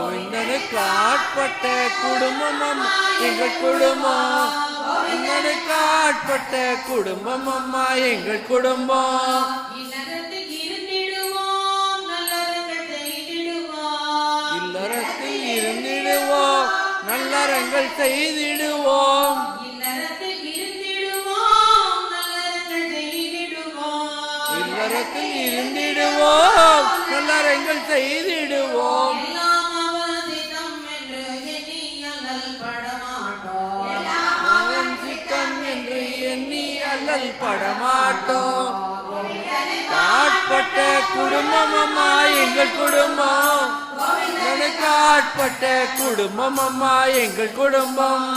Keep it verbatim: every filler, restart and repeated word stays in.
கோவிந்தனுக்கு ஆட்பட்ட குடும்பம் அம்மா எங்கள் குடும்பம். கோவிந்தனுக்கு ஆட்பட்ட குடும்பம் அம்மா எங்கள் குடும்பம். இல்லறத்தில் இருந்திடுவோம் நல்லறங்கள் செய்திடுவோம். இல்லறத்தில் இருந்திடுவோம் நல்லறங்கள் செய்திடுவோம். அவன் சித்தம் என்று எண்ணி அல்லல் படமாட்டோம். ஆட்பட்ட குடும்பம் அம்மா எங்கள் குடும்பம். எனக்கு ஆட்பட்ட குடும்பம் அம்மா எங்கள் குடும்பம்.